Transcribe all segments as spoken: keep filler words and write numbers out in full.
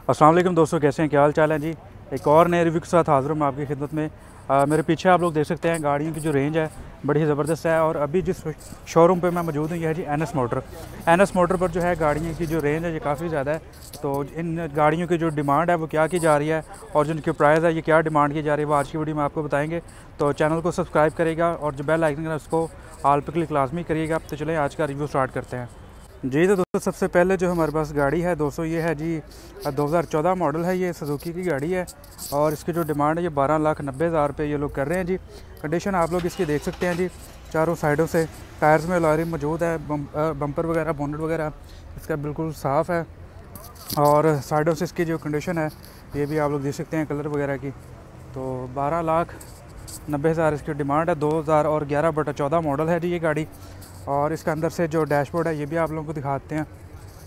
अस्सलाम वालेकुम दोस्तों, कैसे हैं, क्या हाल चाल है जी। एक और नए रिव्यू के साथ हाज़िर हूँ मैं आपकी खिदमत में। आ, मेरे पीछे आप लोग देख सकते हैं गाड़ियों की जो रेंज है बड़ी ही ज़बरदस्त है। और अभी जिस शोरूम पे मैं मौजूद हूँ यह है जी N S motor. N S motor पर जो है गाड़ियों की जो रेंज है ये काफ़ी ज़्यादा है। तो इन गाड़ियों की जो डिमांड है वो क्या की जा रही है और जिनकी प्राइस है ये क्या डिमांड की जा रही है वो आज की वीडियो में आपको बताएंगे। तो चैनल को सब्सक्राइब करेगा और जो बेल आइकन है उसको ऑल पे क्लिक लाजमी करिएगा। तो चलें आज का रिव्यू स्टार्ट करते हैं जी। तो दोस्तों सबसे पहले जो हमारे पास गाड़ी है दोस्तों ये है जी दो हज़ार चौदह मॉडल है, ये सुजुकी की गाड़ी है और इसकी जो डिमांड है ये बारह लाख नब्बे हज़ार रुपये ये लोग कर रहे हैं जी। कंडीशन आप लोग इसकी देख सकते हैं जी, चारों साइडों से टायर्स में अलॉय मौजूद है, बम, बम्पर वगैरह बोनट वगैरह इसका बिल्कुल साफ़ है। और साइडों से इसकी जो कंडीशन है ये भी आप लोग देख सकते हैं कलर वगैरह की। तो बारह लाख नब्बे हज़ार इसकी डिमांड है। दो हज़ार और ग्यारह बटा चौदह मॉडल है जी ये गाड़ी। और इसके अंदर से जो डैशबोर्ड है ये भी आप लोगों को दिखाते हैं।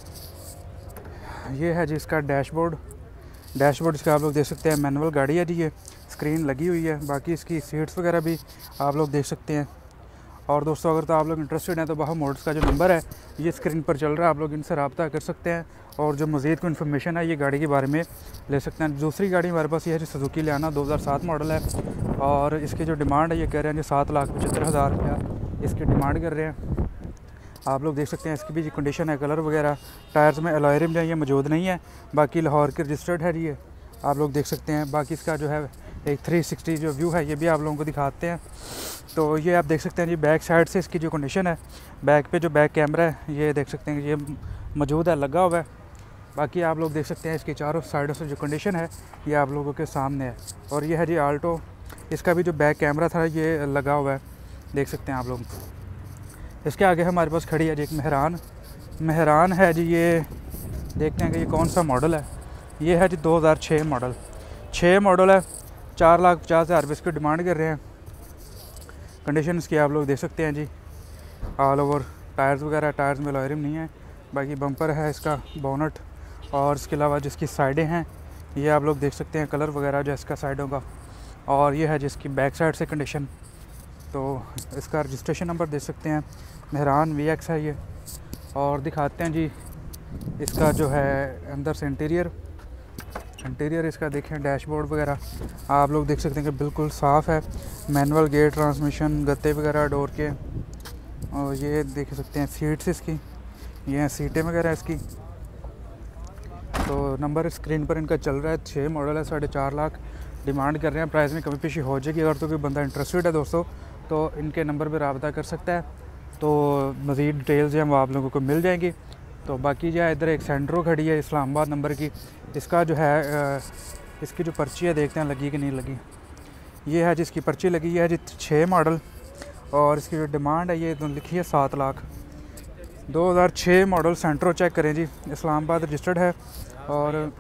ये है जी इसका डैशबोर्ड। डैशबोर्ड इसका आप लोग देख सकते हैं, मैनुअल गाड़ी है जी, ये स्क्रीन लगी हुई है। बाकी इसकी सीट्स वगैरह भी आप लोग देख सकते हैं। और दोस्तों अगर तो आप लोग इंटरेस्टेड हैं तो बाहा मोटर्स का जो नंबर है ये स्क्रीन पर चल रहा है, आप लोग इनसे रब्ता कर सकते हैं और जो मज़ीद को इन्फॉर्मेशन है ये गाड़ी के बारे में ले सकते हैं। दूसरी गाड़ी हमारे पास ये है जी सुजुकी लियाना, दो हज़ार सात मॉडल है और इसकी जो डिमांड है ये कह रहे हैं जी सात लाख पचहत्तर हज़ार रुपया इसकी डिमांड कर रहे हैं। आप लोग देख सकते हैं इसकी भी जी कंडीशन है, कलर वगैरह, टायर्स में अलॉय रिम जो ये मौजूद नहीं है। बाकी लाहौर के रजिस्टर्ड है ये आप लोग देख सकते हैं। बाकी इसका जो है एक थ्री सिक्सटी जो व्यू है ये भी आप लोगों को दिखाते हैं। तो ये आप देख सकते हैं जी बैक साइड से इसकी जो कंडीशन है, बैक पे जो बैक कैमरा है ये देख सकते हैं कि ये मौजूद है, लगा हुआ है। बाकी आप लोग देख सकते हैं इसकी चारों साइडों से जो कंडीशन है ये आप लोगों के सामने है। और ये है जी आल्टो, इसका भी जो बैक कैमरा था ये लगा हुआ है, देख सकते हैं आप लोग। इसके आगे हमारे पास खड़ी है जी एक मेहरान। मेहरान है जी, ये देखते हैं कि ये कौन सा मॉडल है। ये है जी दो हज़ार छः मॉडल, छः मॉडल है, चार लाख पचास हज़ार रुपये इसकी डिमांड कर रहे हैं। कंडीशन इसकी आप लोग देख सकते हैं जी, ऑल ओवर टायर्स वगैरह, टायर्स में अलॉय रिम नहीं है। बाकी बम्पर है इसका, बोनट और इसके अलावा जिसकी साइडें हैं ये आप लोग देख सकते हैं, कलर वगैरह जो है इसका साइडों का। और ये है जिसकी बैक साइड से कंडीशन। तो इसका रजिस्ट्रेशन नंबर देख सकते हैं, मेहरान वी एक्स है ये। और दिखाते हैं जी इसका जो है अंदर से इंटीरियर। इंटीरियर इसका देखें, डैशबोर्ड वगैरह आप लोग देख सकते हैं कि बिल्कुल साफ़ है। मैनुअल गेयर ट्रांसमिशन, गत्ते वगैरह डोर के। और ये देख सकते हैं सीट्स इसकी, ये हैं सीटें वगैरह इसकी। तो नंबर स्क्रीन पर इनका चल रहा है, छः मॉडल है, साढ़े चार लाख डिमांड कर रहे हैं। प्राइस में कमी पेशी हो जाएगी। अगर तो कोई बंदा इंटरेस्टेड है दोस्तों तो इनके नंबर पर रब्ता कर सकता है। तो मज़ीद डिटेल्स जो हैं वो आप लोगों को मिल जाएंगी। तो बाकी जो है इधर एक सेंट्रो खड़ी है इस्लामाबाद नंबर की, इसका जो है इसकी जो पर्ची है देखते हैं लगी कि नहीं लगी। ये है जिसकी पर्ची लगी है जी छः मॉडल और इसकी जो डिमांड है ये तो लिखी है सात लाख। दो हज़ार छः मॉडल सेंट्रो चेक करें जी, इस्लामाबाद रजिस्टर्ड है। और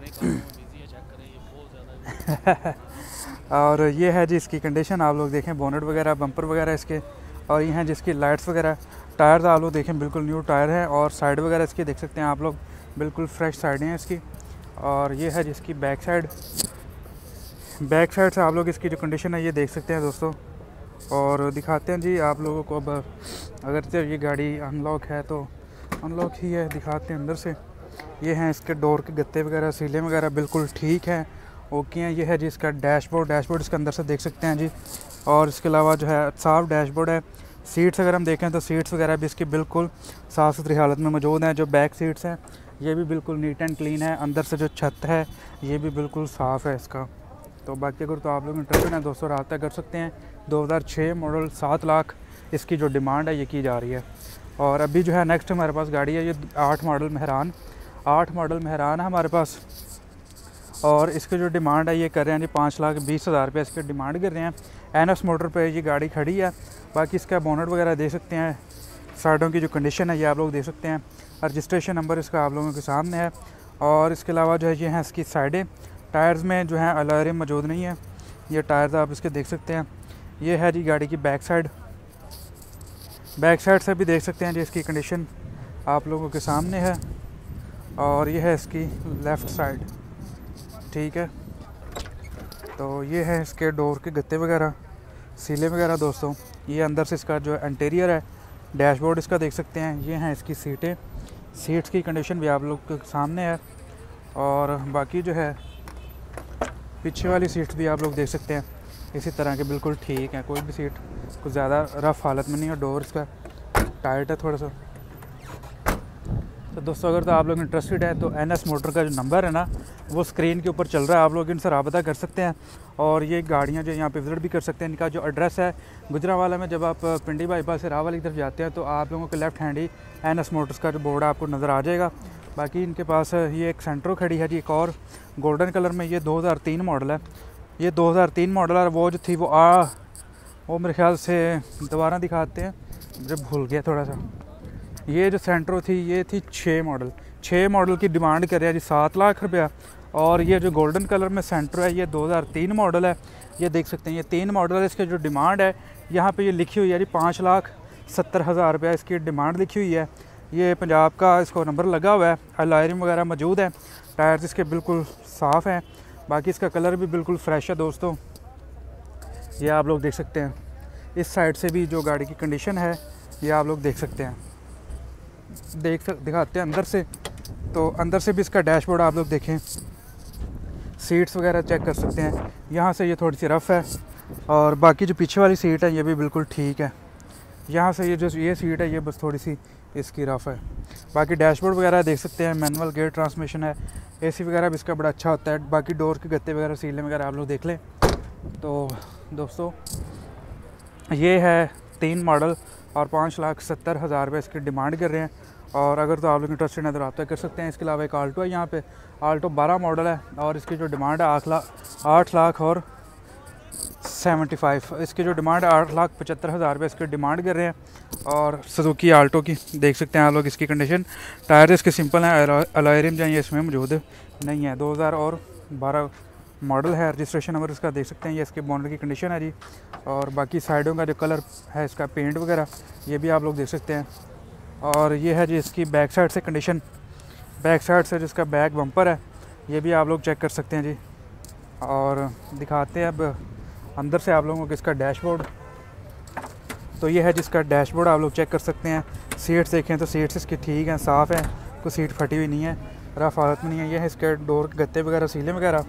और ये है जी इसकी कंडीशन आप लोग देखें, बोनट वगैरह, बम्पर वगैरह इसके। और ये हैं जिसकी लाइट्स वगैरह, टायर्स आप लोग देखें बिल्कुल न्यू टायर है। और साइड वगैरह इसकी देख सकते हैं आप लोग, बिल्कुल फ्रेश साइडें हैं इसकी। और ये है जिसकी बैक साइड। बैक साइड से आप लोग इसकी जो कंडीशन है ये देख सकते हैं दोस्तों। और दिखाते हैं जी आप लोगों को, अब अगर तो ये गाड़ी अनलॉक है तो अनलॉक ही है, दिखाते हैं अंदर से। ये हैं इसके डोर के गत्ते वगैरह, सीलें वगैरह बिल्कुल ठीक हैं, ओके हैं। ये है जी इसका डैशबोर्ड। डैशबोर्ड इसके अंदर से देख सकते हैं जी। और इसके अलावा जो है साफ़ डैशबोर्ड है। सीट्स अगर हम देखें तो सीट्स वगैरह भी इसकी बिल्कुल साफ़ सुथरी हालत में मौजूद हैं। जो बैक सीट्स हैं ये भी बिल्कुल नीट एंड क्लीन है। अंदर से जो छत है ये भी बिल्कुल साफ़ है इसका। तो बाकी अगर तो आप लोग इंटरेस्टेड हैं दोस्तों रब्ता कर सकते हैं। दो हज़ार छः मॉडल, सात लाख इसकी जो डिमांड है ये की जा रही है। और अभी जो है नेक्स्ट हमारे पास गाड़ी है ये आठ मॉडल मेहरान। आठ मॉडल मेहरान है हमारे पास और इसकी जो डिमांड है ये कर रहे हैं जी पाँच लाख बीस हज़ार रुपये इसकी डिमांड कर रहे हैं। एन एस मोटर पे ये गाड़ी खड़ी है। बाकी इसका बोनट वगैरह देख सकते हैं, साइडों की जो कंडीशन है ये आप लोग देख सकते हैं। रजिस्ट्रेशन नंबर इसका आप लोगों के सामने है। और इसके अलावा जो है ये हैं इसकी साइडें, टायर्स में जो है अलॉय रिम मौजूद नहीं है, ये टायर्स आप इसके देख सकते हैं। ये है जी गाड़ी की बैक साइड। बैक साइड से भी देख सकते हैं जी इसकी कंडीशन आप लोगों के सामने है। और ये है इसकी लेफ़्ट साइड, ठीक है। तो ये है इसके डोर के गत्ते वगैरह, सीले वगैरह दोस्तों। ये अंदर से इसका जो इंटीरियर है, डैशबोर्ड इसका देख सकते हैं। ये हैं इसकी सीटें, सीट्स की कंडीशन भी आप लोग के सामने है। और बाकी जो है पीछे वाली सीट भी आप लोग देख सकते हैं इसी तरह के बिल्कुल ठीक है, कोई भी सीट कुछ ज़्यादा रफ़ हालत में नहीं है। डोर इसका टाइट है थोड़ा सा। तो दोस्तों अगर तो आप लोग इंटरेस्टेड है तो एन एस मोटर का जो नंबर है ना वो स्क्रीन के ऊपर चल रहा है, आप लोग इनसे रब्ता कर सकते हैं और ये गाड़ियाँ जो यहाँ पे विज़िट भी कर सकते हैं। इनका जो एड्रेस है गुजरावाला में, जब आप पिंडी बाईपास से राह वाली तरफ जाते हैं तो आप लोगों के लेफ्ट हैंड ही एन एस मोटर्स का जो बोर्ड आपको नज़र आ जाएगा। बाकी इनके पास ये एक सेंट्रो खड़ी है जी, एक और गोल्डन कलर में, ये दो हज़ार तीन मॉडल है। ये दो हज़ार तीन मॉडल है, वो जो थी वो आ वो मेरे ख्याल से दोबारा दिखाते हैं, मुझे भूल गया थोड़ा सा। ये जो सेंट्रो थी ये थी छः मॉडल, छः मॉडल की डिमांड कर रहे हैं जी सात लाख रुपया। और ये जो गोल्डन कलर में सेंट्रो है ये दो हज़ार तीन मॉडल है, ये देख सकते हैं ये तीन मॉडल है। इसके जो डिमांड है यहाँ पे ये लिखी हुई है जी पाँच लाख सत्तर हज़ार रुपया इसकी डिमांड लिखी हुई है। ये पंजाब का इसको नंबर लगा हुआ है, अलॉयरिंग वगैरह मौजूद है, टायर्स इसके बिल्कुल साफ़ हैं। बाकी इसका कलर भी बिल्कुल फ्रेश है दोस्तों, ये आप लोग देख सकते हैं। इस साइड से भी जो गाड़ी की कंडीशन है ये आप लोग देख सकते हैं, देख सक दिखाते हैं अंदर से। तो अंदर से भी इसका डैशबोर्ड आप लोग देखें, सीट्स वगैरह चेक कर सकते हैं। यहाँ से ये थोड़ी सी रफ़ है और बाकी जो पीछे वाली सीट है ये भी बिल्कुल ठीक है। यहाँ से ये जो ये सीट है ये बस थोड़ी सी इसकी रफ़ है। बाकी डैशबोर्ड वगैरह देख सकते हैं, मैनुअल गेयर ट्रांसमिशन है, एसी वगैरह भी इसका बड़ा अच्छा होता है। बाकी डोर के गत्ते वगैरह सीलें वगैरह आप लोग देख लें। तो दोस्तों ये है तीन मॉडल और पाँच लाख सत्तर हज़ार रुपये इसकी डिमांड कर रहे हैं। और अगर तो आप लोग इंटरेस्टेड हैं तो रब्ता कर सकते हैं। इसके अलावा एक आल्टो है यहाँ पे, आल्टो बारह मॉडल है और इसकी जो डिमांड है आठ लाख आठ लाख और सेवेंटी फाइव इसकी जो डिमांड है आठ लाख पचहत्तर हज़ार रुपये इसकी डिमांड कर रहे हैं। और सुजुकी आल्टो की देख सकते हैं आप लोग इसकी कंडीशन, टायर इसके सिंपल हैं, अलॉयरिंग जो है इसमें मौजूद नहीं है। दो हज़ार और बारह मॉडल है, रजिस्ट्रेशन नंबर इसका देख सकते हैं, ये इसके बॉनट की कंडीशन है जी। और बाकी साइडों का जो कलर है इसका पेंट वगैरह ये भी आप लोग देख सकते हैं। और ये है जी इसकी बैक साइड से कंडीशन, बैक साइड से जिसका बैक बम्पर है ये भी आप लोग चेक कर सकते हैं जी। और दिखाते हैं अब अंदर से आप लोगों को इसका डैशबोर्ड। तो ये है जिसका डैशबोर्ड आप लोग चेक कर सकते हैं। सीट्स देखें तो सीट्स इसकी ठीक हैं, साफ़ हैं, कोई सीट फटी हुई नहीं है, रफ़ हालत में नहीं है। ये है इसके डोर के गत्ते वगैरह सीलें वगैरह।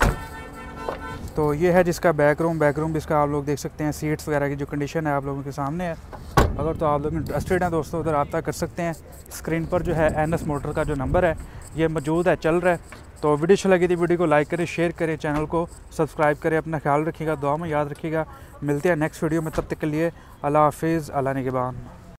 तो ये है जिसका बैक रूम, बैक रूम भी इसका आप लोग देख सकते हैं। सीट्स वगैरह की जो कंडीशन है आप लोगों के सामने है। अगर तो आप लोग इंटरेस्टेड हैं दोस्तों उधर रब्ता कर सकते हैं। स्क्रीन पर जो है एन एस मोटर का जो नंबर है ये मौजूद है, चल रहा है। तो वीडियो अच्छी लगी थी वीडियो को लाइक करें, शेयर करें, चैनल को सब्सक्राइब करें। अपना ख्याल रखिएगा, दुआ में याद रखिएगा। मिलते हैं नेक्स्ट वीडियो में, तब तक के लिए अल्लाह हाफिज़, अल्लाह निगहबान।